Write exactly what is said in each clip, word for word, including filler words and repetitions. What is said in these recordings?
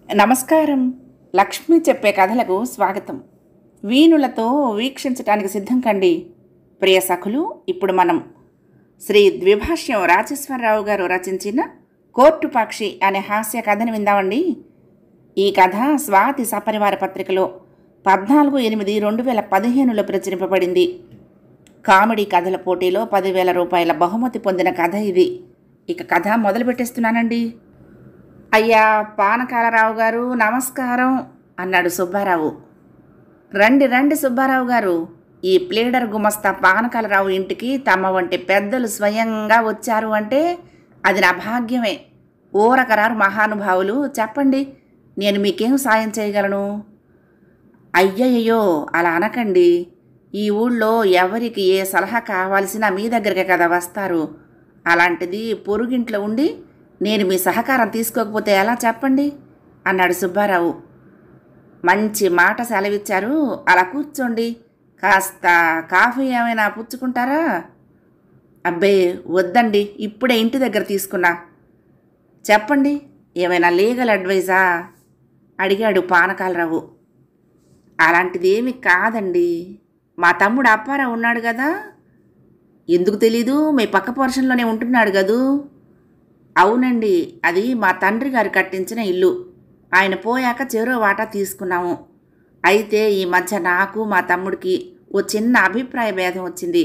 నమస్కారం. లక్ష్మి చెప్పే కథలకు స్వాగతం. వీణులతో వీక్షించటానికి సిద్ధం కండి ప్రియ సఖులు. ఇప్పుడు మనం శ్రీ ద్విభాష్యం రాజేశ్వరరావు గారు రచించిన కోర్టు పక్షి అనే హాస్య కథను విందామండి. ఈ కథ స్వాతి సపరివార పత్రికలో పద్నాలుగు ఎనిమిది రెండు వేల పదిహేనులో ప్రచురింపబడింది. కామెడీ కథల పోటీలో పదివేల రూపాయల బహుమతి పొందిన కథ ఇది. ఇక కథ మొదలు పెట్టేస్తున్నానండి. అయ్యా పానకాలరావు గారు, నమస్కారం అన్నాడు సుబ్బారావు. రండి రండి సుబ్బారావు గారు, ఈ ప్లేడర్ గుమస్తా పానకాలరావు ఇంటికి తమ వంటి పెద్దలు స్వయంగా వచ్చారు అంటే అది నా భాగ్యమే. ఊరకరారు మహానుభావులు, చెప్పండి, నేను మీకేం సాయం చేయగలను? అయ్యయ్యో అలా అనకండి. ఈ ఊళ్ళో ఎవరికి ఏ సలహా కావాల్సినా మీ దగ్గరకే కదా వస్తారు. అలాంటిది పొరుగింట్లో ఉండి నేను మీ సహకారం తీసుకోకపోతే ఎలా చెప్పండి అన్నాడు సుబ్బారావు. మంచి మాట సెలవిచ్చారు. అలా కూర్చోండి, కాస్త కాఫీ ఏమైనా పుచ్చుకుంటారా? అబ్బే వద్దండి, ఇప్పుడే ఇంటి దగ్గర తీసుకున్నా. చెప్పండి, ఏమైనా లీగల్ అడ్వైజా అడిగాడు పానకాలరావు. అలాంటిది ఏమి కాదండి, మా తమ్ముడు అలపర ఉన్నాడు కదా. ఎందుకు తెలీదు, మీ పక్క పోర్షన్లోనే ఉంటున్నాడు కదూ. అవునండి, అది మా తండ్రి గారు కట్టించిన ఇల్లు. ఆయన పోయాక చెరో వాటా తీసుకున్నాము. అయితే ఈ మధ్య నాకు మా తమ్ముడికి ఓ చిన్న అభిప్రాయ భేదం వచ్చింది.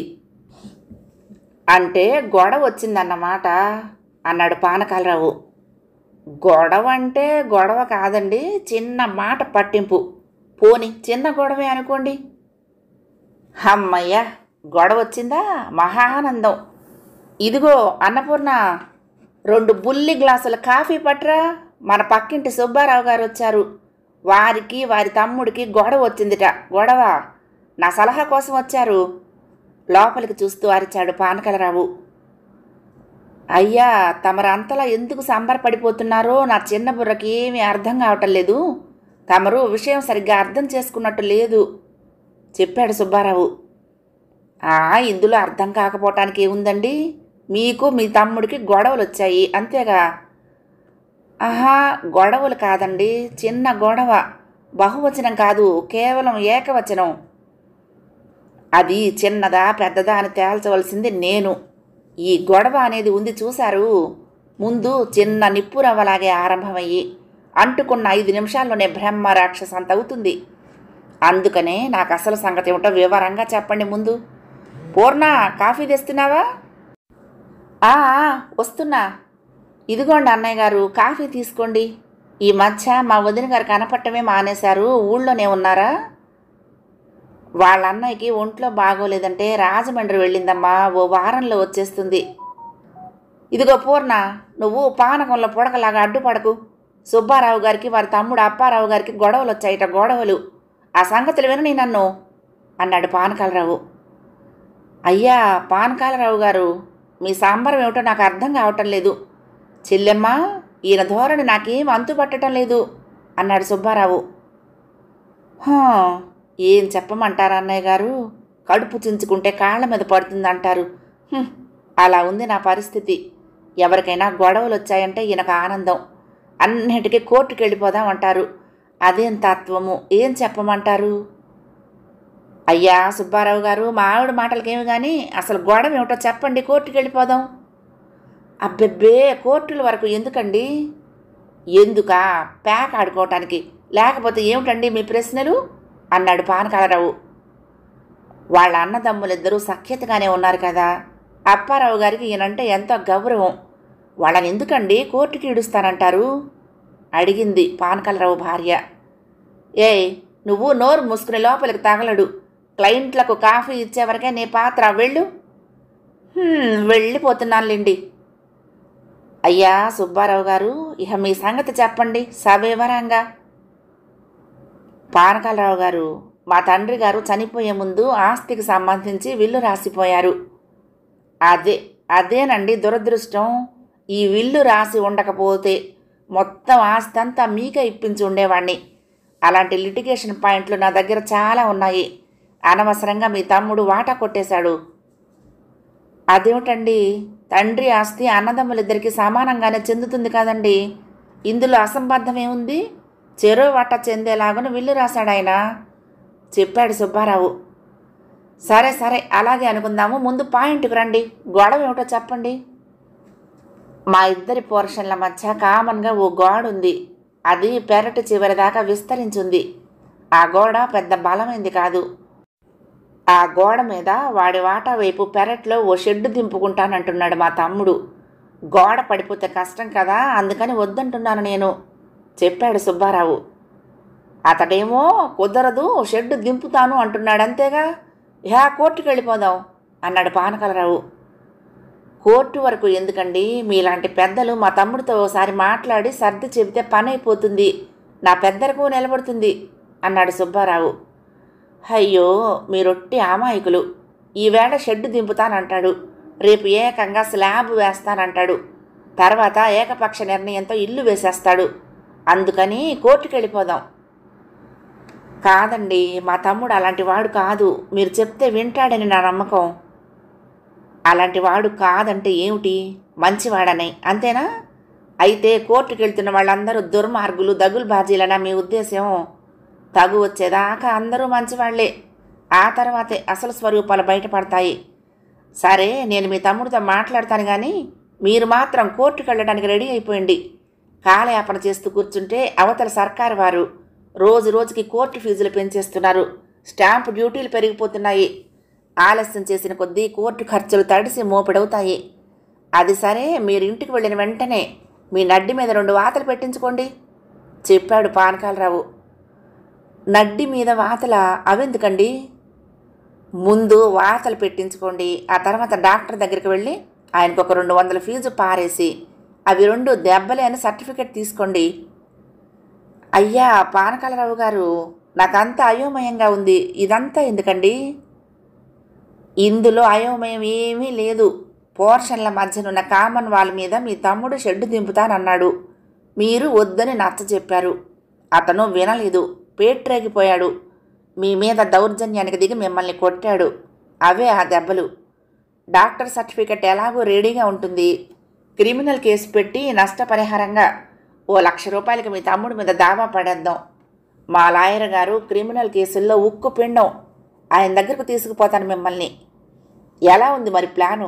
అంటే గొడవ వచ్చిందన్నమాట అన్నాడు పానకాలరావు. గొడవ అంటే గొడవ కాదండి, చిన్న మాట పట్టింపు. పోని చిన్న గొడవే అనుకోండి. అమ్మయ్య, గొడవ వచ్చిందా? మహానందం. ఇదిగో అన్నపూర్ణ, రెండు బుల్లి గ్లాసుల కాఫీ పట్రా. మన పక్కింటి సుబ్బారావు గారు వచ్చారు. వారికి వారి తమ్ముడికి గొడవ వచ్చిందిట. గొడవ నా సలహా కోసం వచ్చారు. లోపలికి చూస్తూ అరిచాడు పానకాలరావు. అయ్యా, తమరంతలా ఎందుకు సంబరపడిపోతున్నారో నా చిన్న బుర్రకి ఏమీ అర్థం కావటం లేదు. తమరు విషయం సరిగ్గా అర్థం చేసుకున్నట్టు లేదు చెప్పాడు సుబ్బారావు. ఆ ఇందులో అర్థం కాకపోవటానికి ఏముందండి, మీకు మీ తమ్ముడికి గొడవలు వచ్చాయి అంతేగా. ఆహా, గొడవలు కాదండి, చిన్న గొడవ. బహువచనం కాదు, కేవలం ఏకవచనం. అది చిన్నదా పెద్దదా అని తేల్చవలసింది నేను. ఈ గొడవ అనేది ఉంది చూశారు, ముందు చిన్న నిప్పురవ్వలాగే ఆరంభమయ్యి అంటుకున్న ఐదు నిమిషాల్లోనే బ్రహ్మ రాక్షస అంత అవుతుంది. అందుకనే నాకు అసలు సంగతి ఏమిటో వివరంగా చెప్పండి ముందు. పూర్ణ, కాఫీ తెస్తున్నావా? వస్తున్నా. ఇదిగోండి అన్నయ్య గారు, కాఫీ తీసుకోండి. ఈ మధ్య మా వదిన గారు కనపట్టమే మానేశారు. ఊళ్ళోనే ఉన్నారా? వాళ్ళ అన్నయ్యకి ఒంట్లో బాగోలేదంటే రాజమండ్రి వెళ్ళిందమ్మా, ఓ వారంలో వచ్చేస్తుంది. ఇదిగో పూర్ణ, నువ్వు పానకంలో పొడకలాగా అడ్డుపడకు. సుబ్బారావు గారికి వారి తమ్ముడు అప్పారావు గారికి గొడవలు వచ్చాయిట. గొడవలు, ఆ సంగతులు వినని నన్ను అన్నాడు పానకాలరావు. అయ్యా పానకాలరావు గారు, మీ సాంబరం ఏమిటో నాకు అర్థం కావటం లేదు. చెల్లెమ్మ, ఈయన ధోరణి నాకేం అంతుపట్టడం లేదు అన్నాడు సుబ్బారావు. ఏం చెప్పమంటారు అన్నయ్య గారు, కడుపు చించుకుంటే కాళ్ళ మీద పడుతుందంటారు. అలా ఉంది నా పరిస్థితి. ఎవరికైనా గొడవలు వచ్చాయంటే ఈయనకు ఆనందం. అన్నిటికీ కోర్టుకు వెళ్ళిపోదాం అంటారు. అదేం తత్వము, ఏం చెప్పమంటారు? అయ్యా సుబ్బారావు గారు, మా ఆవిడ మాటలకేమి కానీ అసలు గొడవ ఏమిటో చెప్పండి, కోర్టుకు వెళ్ళిపోదాం. అబ్బెబ్బే, కోర్టుల వరకు ఎందుకండి? ఎందుకా? ప్యాక్ ఆడుకోవటానికి, లేకపోతే ఏమిటండి మీ ప్రశ్నలు అన్నాడు పానకాలరావు. వాళ్ళ అన్నదమ్ములిద్దరూ సఖ్యతగానే ఉన్నారు కదా. అప్పారావు గారికి ఈయనంటే ఎంతో గౌరవం. వాళ్ళని ఎందుకండి కోర్టుకి ఈడుస్తానంటారు అడిగింది పానకాలరావు భార్య. ఏయ్, నువ్వు నోరు మూసుకుని లోపలికి తగలడు. క్లయింట్లకు కాఫీ ఇచ్చేవరకే నీ పాత్ర, వెళ్ళు. వెళ్ళిపోతున్నానులేండి. అయ్యా సుబ్బారావు గారు, ఇక మీ సంగతి చెప్పండి సవివరంగా. పానకాలరావు గారు, మా తండ్రి గారు చనిపోయే ముందు ఆస్తికి సంబంధించి విల్లు రాసిపోయారు. అదే అదేనండి దురదృష్టం. ఈ విల్లు రాసి ఉండకపోతే మొత్తం ఆస్తి అంతా మీకే ఇప్పించి ఉండేవాణ్ణి. అలాంటి లిటిగేషన్ పాయింట్లు నా దగ్గర చాలా ఉన్నాయి. అనవసరంగా మీ తమ్ముడు వాటా కొట్టేశాడు. అదేమిటండి, తండ్రి ఆస్తి అన్నదమ్ములిద్దరికీ సమానంగానే చెందుతుంది కదండి. ఇందులో అసంబద్ధమేముంది? చెరో వట్ట చెందేలాగున విల్లు రాశాడాయన చెప్పాడు సుబ్బారావు. సరే సరే అలాగే అనుకుందాము, ముందు పాయింట్కి రండి, గొడవ ఏమిటో చెప్పండి. మా ఇద్దరి పోర్షన్ల మధ్య కామన్గా ఓ గోడ ఉంది. అది పెరటి చివరి దాకా విస్తరించింది. ఆ గోడ పెద్ద బలమైంది కాదు. ఆ గోడ మీద వాడి వాటా వైపు పెరట్లో ఓ షెడ్డు దింపుకుంటానంటున్నాడు మా తమ్ముడు. గోడ పడిపోతే కష్టం కదా, అందుకని వద్దంటున్నాను నేను, చెప్పాడు సుబ్బారావు. అతడేమో కుదరదు, షెడ్డు దింపుతాను అంటున్నాడు అంతేగా, యా కోర్టుకు వెళ్ళిపోదాం అన్నాడు పానకాలరావు. కోర్టు వరకు ఎందుకండి, మీలాంటి పెద్దలు మా తమ్ముడితో ఓసారి మాట్లాడి సర్ది చెబితే పని అయిపోతుంది, నా పెద్దలకు నిలబడుతుంది అన్నాడు సుబ్బారావు. అయ్యో మీరొట్టి అమాయకులు, ఈవేళ షెడ్డు దింపుతానంటాడు, రేపు ఏకంగా స్లాబ్ వేస్తానంటాడు, తర్వాత ఏకపక్ష నిర్ణయంతో ఇల్లు వేసేస్తాడు, అందుకని కోర్టుకు వెళ్ళిపోదాం. కాదండి, మా తమ్ముడు అలాంటి వాడు కాదు, మీరు చెప్తే వింటాడని నా నమ్మకం. అలాంటి వాడు కాదంటే ఏమిటి, మంచివాడని అంతేనా? అయితే కోర్టుకు వెళ్తున్న వాళ్ళందరూ దుర్మార్గులు, దగులు బాజీలనా మీ ఉద్దేశం? తగు వచ్చేదాకా అందరూ మంచివాళ్లే, ఆ తర్వాతే అసలు స్వరూపాలు బయటపడతాయి. సరే, నేను మీ తమ్ముడితో మాట్లాడతాను, కానీ మీరు మాత్రం కోర్టుకు వెళ్ళడానికి రెడీ అయిపోయింది. కాలయాపన చేస్తూ కూర్చుంటే అవతల సర్కారు వారు రోజు రోజుకి కోర్టు ఫీజులు పెంచేస్తున్నారు, స్టాంపు డ్యూటీలు పెరిగిపోతున్నాయి. ఆలస్యం చేసిన కొద్దీ కోర్టు ఖర్చులు తడిసి మోపిడవుతాయి. అది సరే, మీరు ఇంటికి వెళ్ళిన వెంటనే మీ నడ్డి మీద రెండు వాతలు పెట్టించుకోండి, చెప్పాడు పానకాలరావు. నడ్డి మీద వాతల అవెందుకండి? ముందు వాతలు పెట్టించుకోండి, ఆ తర్వాత డాక్టర్ దగ్గరికి వెళ్ళి ఆయనకు ఒక రెండు వందల ఫీజు పారేసి అవి రెండు దెబ్బలే అని సర్టిఫికెట్ తీసుకోండి. అయ్యా పానకాలరావు గారు, నాకంతా అయోమయంగా ఉంది, ఇదంతా ఎందుకండి? ఇందులో అయోమయం ఏమీ లేదు. పోర్షన్ల మధ్యనున్న కామన్ వాల్ మీద మీ తమ్ముడు షెడ్డు దింపుతానన్నాడు, మీరు వద్దని నచ్చ చెప్పారు. అతను వినలేదు, పేట్రేగిపోయాడు, మీ మీద దౌర్జన్యానికి దిగి మిమ్మల్ని కొట్టాడు. అవే ఆ దెబ్బలు. డాక్టర్ సర్టిఫికెట్ ఎలాగో రెడీగా ఉంటుంది, క్రిమినల్ కేసు పెట్టి నష్టపరిహారంగా ఓ లక్ష రూపాయలకి మీ తమ్ముడి మీద దావా పడేద్దాం. మా లాయర్ గారు క్రిమినల్ కేసుల్లో ఉక్కు పిండం, ఆయన దగ్గరకు తీసుకుపోతాను మిమ్మల్ని. ఎలా ఉంది మరి ప్లాను?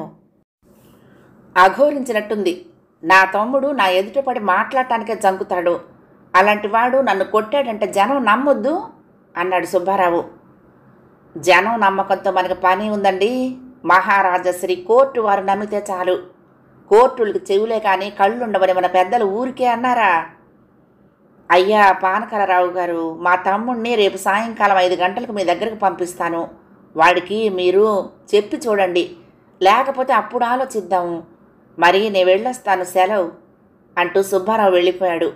అఘోరించినట్టుంది. నా తమ్ముడు నా ఎదుటపడి మాట్లాడటానికే జంకుతాడు, అలాంటి వాడు నన్ను కొట్టాడంటే జనం నమ్మొద్దు అన్నాడు సుబ్బారావు. జనం నమ్మకంతో మనకు పని ఉందండి. మహారాజశ్రీ కోర్టు వారు నమ్మితే చాలు. కోర్టులకు చెవులే కానీ కళ్ళుండవని మన పెద్దలు ఊరికే అన్నారా? అయ్యా పానకాలరావు గారు, మా తమ్ముడిని రేపు సాయంకాలం ఐదు గంటలకు మీ దగ్గరకు పంపిస్తాను. వాడికి మీరు చెప్పి చూడండి, లేకపోతే అప్పుడు ఆలోచిద్దాము. మరి నేను వెళ్ళొస్తాను, సెలవు అంటూ సుబ్బారావు వెళ్ళిపోయాడు.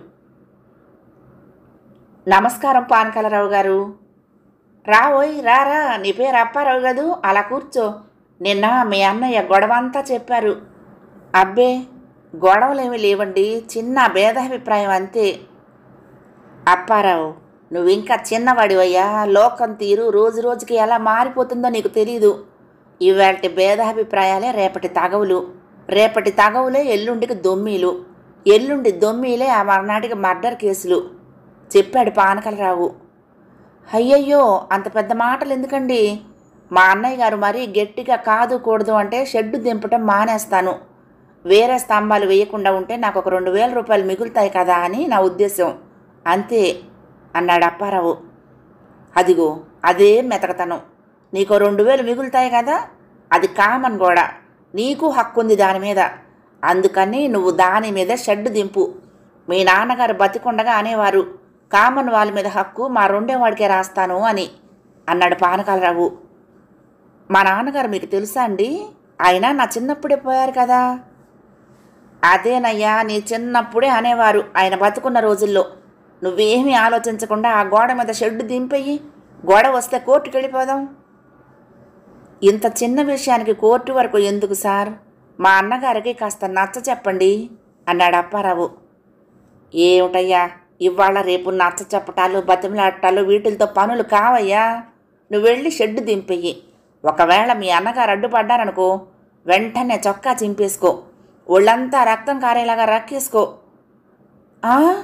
నమస్కారం పానకాలరావు గారు. రావోయ్ రారా, నీ పేరు అప్పారావు కదూ, అలా కూర్చో. నిన్న మీ అన్నయ్య గొడవంతా చెప్పారు. అబ్బే గొడవలేమీ లేవండి, చిన్న భేదాభిప్రాయం అంతే. అప్పారావు, నువ్వు ఇంకా చిన్నవాడివయ్యా, లోకం తీరు రోజు రోజుకి ఎలా మారిపోతుందో నీకు తెలీదు. ఇవాళ భేదాభిప్రాయాలే రేపటి తగవులు, రేపటి తగవులే ఎల్లుండికి దొమ్మీలు, ఎల్లుండి దొమ్మీలే ఆ మర్నాటికి మర్డర్ కేసులు, చెప్పాడు పానకాలరావు. అయ్యయ్యో అంత పెద్ద మాటలు ఎందుకండి? మా అన్నయ్య గారు మరీ గట్టిగా కాదు కూడదు అంటే షెడ్డు దింపటం మానేస్తాను. వేరే స్తంభాలు వేయకుండా ఉంటే నాకు ఒక రెండు వేల రూపాయలు మిగులుతాయి కదా అని నా ఉద్దేశం, అంతే అన్నాడు అప్పారావు. అదిగో అదే మెతకతనం. నీకు రెండు వేలు మిగులుతాయి కదా, అది కామన్ గోడ, నీకు హక్కు ఉంది దాని మీద, అందుకని నువ్వు దాని మీద షెడ్డు దింపు. మీ నాన్నగారు బతికొండగా అనేవారు, కామన్ వాళ్ళ మీద హక్కు మా రెండేవాడికే రాస్తాను అని అన్నాడు పానకాలరావు. మా నాన్నగారు మీకు తెలుసా అండి? ఆయన నా చిన్నప్పుడే పోయారు కదా. అదేనయ్యా, నీ చిన్నప్పుడే అనేవారు ఆయన బతుకున్న రోజుల్లో. నువ్వేమీ ఆలోచించకుండా ఆ గోడ మీద షెడ్డు దింపేయి, గోడ వస్తే కోర్టుకు వెళ్ళిపోదాం. ఇంత చిన్న విషయానికి కోర్టు వరకు ఎందుకు సార్? మా అన్నగారికి కాస్త నచ్చ చెప్పండి అన్నాడు అప్పారావు. ఏమిటయ్యా, ఇవాళ రేపు నచ్చ చెప్పటాలు బతిమలాడటాలు వీటితో పనులు కావయ్యా. నువ్వు వెళ్ళి షెడ్డు దింపెయ్యి. ఒకవేళ మీ అన్నగారు అడ్డుపడ్డారనుకో, వెంటనే చొక్కా చింపేసుకో, ఒళ్ళంతా రక్తం కారేలాగా రక్కేసుకో.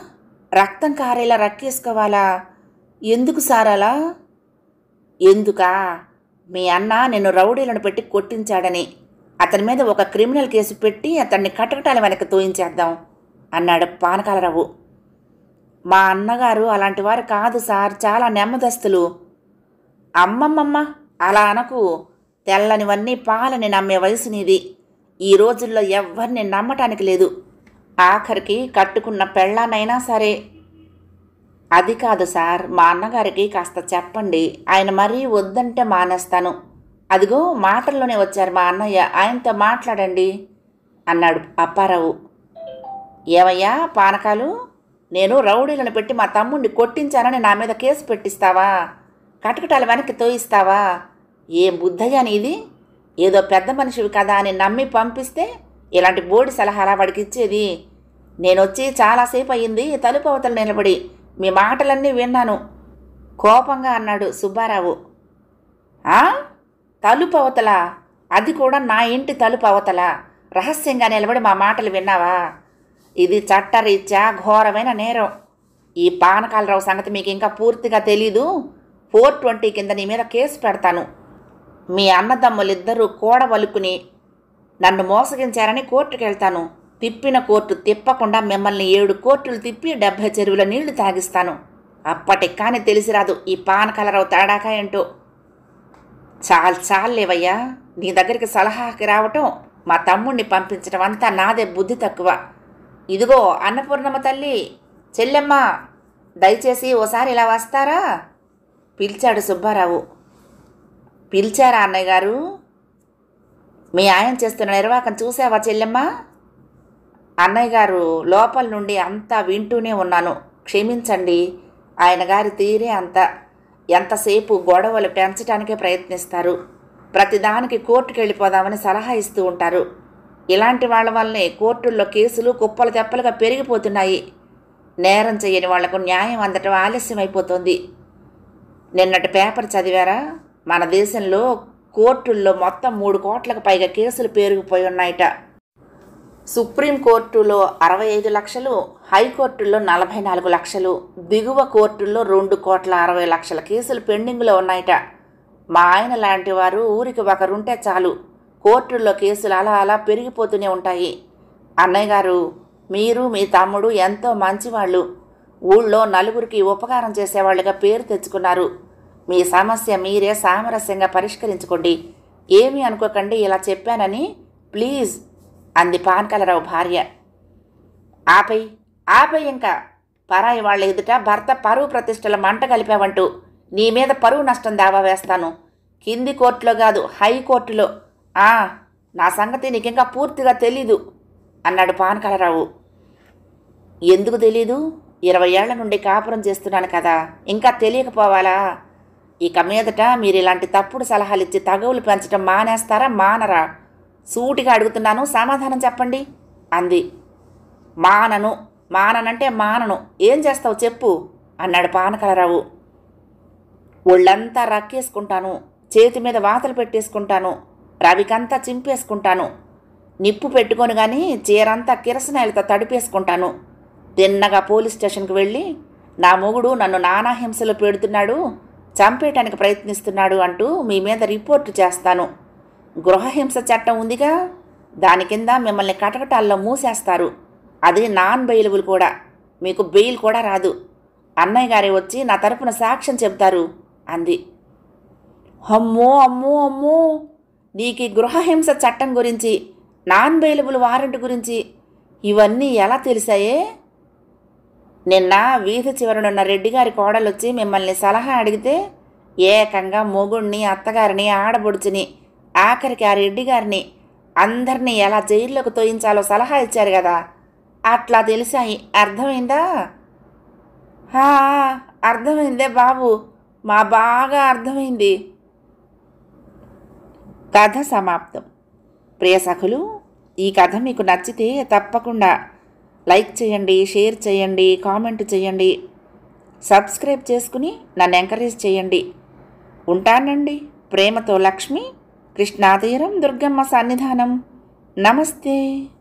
రక్తం కారేలా రక్కేసుకోవాలా? ఎందుకు సార్ అలా? ఎందుకా? మీ అన్న నిన్ను రౌడీలను పెట్టి కొట్టించాడని అతని మీద ఒక క్రిమినల్ కేసు పెట్టి అతన్ని కటకటాల వెనక్కి తోయించేద్దాం అన్నాడు పానకాలరావు. మా అన్నగారు అలాంటి వారు కాదు సార్, చాలా నెమ్మదస్తులు. అమ్మమ్మమ్మ, అలా అనకు. తెల్లనివన్నీ పాలని నమ్మే వయసు నీది. ఈ రోజుల్లో ఎవ్వరిని నమ్మటానికి లేదు. ఆఖరికి కట్టుకున్న పెళ్ళానైనా సరే. అది కాదు సార్, మా అన్నగారికి కాస్త చెప్పండి. ఆయన మరీ వద్దంటే మానేస్తాను. అదిగో మాటల్లోనే వచ్చారు మా అన్నయ్య, ఆయనతో మాట్లాడండి అన్నాడు అప్పారావు. ఏమయ్యా పానకాలు, నేను రౌడీలను పెట్టి మా తమ్ముడిని కొట్టించానని నా మీద కేసు పెట్టిస్తావా? కటకటాల వెనక్కి తోయిస్తావా? ఏం బుద్ధయ్యా నీది? ఏదో పెద్ద మనిషివి కదా అని నమ్మి పంపిస్తే ఇలాంటి బోడి సలహాలా వాడికి ఇచ్చేది? నేనొచ్చి చాలాసేపు అయ్యింది తలుపు అవతల నిలబడి మీ మాటలన్నీ విన్నాను కోపంగా అన్నాడు సుబ్బారావు. ఆ తలుపు అవతల? అది కూడా నా ఇంటి తలుపు అవతల రహస్యంగా నిలబడి మా మాటలు విన్నావా? ఇది చట్టరీత్యా ఘోరమైన నేరం. ఈ పానకాలరావు సంగతి మీకు ఇంకా పూర్తిగా తెలీదు. ఫోర్ ట్వంటీ కింద నీ మీద కేసు పెడతాను. మీ అన్నదమ్ములిద్దరూ కూడవలుకుని నన్ను మోసగించారని కోర్టుకు వెళ్తాను. తిప్పిన కోర్టు తిప్పకుండా మిమ్మల్ని ఏడు కోర్టులు తిప్పి డెబ్భై చెరువుల నీళ్లు తాగిస్తాను. అప్పటికి కానీ తెలిసిరాదు ఈ పానకాలరావు తేడాక ఏంటో. చాలు చాలేవయ్యా, నీ దగ్గరికి సలహాకి రావటం, మా తమ్ముడిని పంపించడం అంతా నాదే బుద్ధి తక్కువ. ఇదిగో అన్నపూర్ణమ్మ తల్లి, చెల్లెమ్మ, దయచేసి ఓసారి ఇలా వస్తారా పిలిచాడు సుబ్బారావు. పిలిచారా అన్నయ్య గారు? మీ ఆయన చేస్తున్న నిర్వాకం చూసావా చెల్లెమ్మ? అన్నయ్య గారు, లోపల నుండి అంతా వింటూనే ఉన్నాను. క్షమించండి. ఆయన గారి తీరే అంత. ఎంతసేపు గొడవలు పెంచడానికే ప్రయత్నిస్తారు. ప్రతిదానికి కోర్టుకు వెళ్ళిపోదామని సలహా ఇస్తూ ఉంటారు. ఇలాంటి వాళ్ళ వల్లనే కోర్టుల్లో కేసులు కుప్పలు తెప్పలుగా పెరిగిపోతున్నాయి. నేరం చేయని వాళ్లకు న్యాయం అందటం ఆలస్యం అయిపోతుంది. నిన్నటి పేపర్ చదివారా? మన దేశంలో కోర్టుల్లో మొత్తం మూడు కోట్లకు పైగా కేసులు పెరిగిపోయి ఉన్నాయట. సుప్రీంకోర్టులో అరవై ఐదు లక్షలు, హైకోర్టుల్లో నలభై నాలుగు లక్షలు, దిగువ కోర్టుల్లో రెండు కోట్ల అరవై లక్షల కేసులు పెండింగ్లో ఉన్నాయట. మా ఆయన లాంటి వారు ఊరికి ఒకరుంటే చాలు, కోర్టుల్లో కేసులు అలా అలా పెరిగిపోతూనే ఉంటాయి. అన్నయ్య గారు, మీరు మీ తమ్ముడు ఎంతో మంచివాళ్ళు. ఊళ్ళో నలుగురికి ఉపకారం చేసేవాళ్ళుగా పేరు తెచ్చుకున్నారు. మీ సమస్య మీరే సామరస్యంగా పరిష్కరించుకోండి. ఏమీ అనుకోకండి ఇలా చెప్పానని, ప్లీజ్ అంది పానకాలరావు భార్య. ఆపై ఆపై ఇంకా పరాయి వాళ్ళ ఎదుట భర్త పరువు ప్రతిష్టల మంట కలిపావంటూ నీ మీద పరువు నష్టం దావా వేస్తాను. కింది కోర్టులో కాదు, హైకోర్టులో. ఆ నా సంగతి నీకింకా పూర్తిగా తెలీదు అన్నాడు పానకాలరావు. ఎందుకు తెలీదు? ఇరవై ఏళ్ల నుండి కాపురం చేస్తున్నాను కదా, ఇంకా తెలియకపోవాలా? ఇక మీదట మీరు ఇలాంటి తప్పుడు సలహాలు ఇచ్చి తగవులు పెంచడం మానేస్తారా మానరా? సూటిగా అడుగుతున్నాను, సమాధానం చెప్పండి అంది. మానను. మాననంటే మానను. ఏం చేస్తావు చెప్పు అన్నాడు పానకాలరావు. ఒళ్ళంతా రక్కేసుకుంటాను, చేతి మీద వాతలు పెట్టేసుకుంటాను, రవికంతా చింపేసుకుంటాను, నిప్పు పెట్టుకొని కానీ చీరంతా కిరసనాయలతో తడిపేసుకుంటాను. తిన్నగా పోలీస్ స్టేషన్కి వెళ్ళి నా మొగుడు నన్ను నానా హింసలు పెడుతున్నాడు, చంపేయటానికి ప్రయత్నిస్తున్నాడు అంటూ మీ మీద రిపోర్టు చేస్తాను. గృహహింస చట్టం ఉందిగా, దాని కింద మిమ్మల్ని కటకటాల్లో మూసేస్తారు. అది నాన్ బెయిలబుల్ కూడా. మీకు బెయిల్ కూడా రాదు. అన్నయ్య గారే వచ్చి నా తరపున సాక్ష్యం చెబుతారు అంది. అమ్మో అమ్మో అమ్మో, నీకు గృహహింస చట్టం గురించి, నాన్ బెయిలబుల్ వారెంట్ గురించి ఇవన్నీ ఎలా తెలిసాయే? నిన్న వీధి చివరనున్న రెడ్డిగారి కోడలొచ్చి మిమ్మల్ని సలహా అడిగితే ఏకంగా మొగుణ్ణి, అత్తగారిని, ఆడబొడుచుని, ఆఖరికి ఆ రెడ్డిగారిని అందరినీ ఎలా జైల్లోకి తోయించాలో సలహా ఇచ్చారు కదా, అట్లా తెలిసాయి. అర్థమైందా? అర్థమైందే బాబు, మా బాగా అర్థమైంది. కథ సమాప్తం. ప్రియ సఖులు, ఈ కథ మీకు నచ్చితే తప్పకుండా లైక్ చేయండి, షేర్ చేయండి, కామెంట్ చేయండి, సబ్స్క్రైబ్ చేసుకుని నన్ను ఎంకరేజ్ చేయండి. ఉంటానండి. ప్రేమతో లక్ష్మి, కృష్ణాతీరం, దుర్గమ్మ సన్నిధానం. నమస్తే.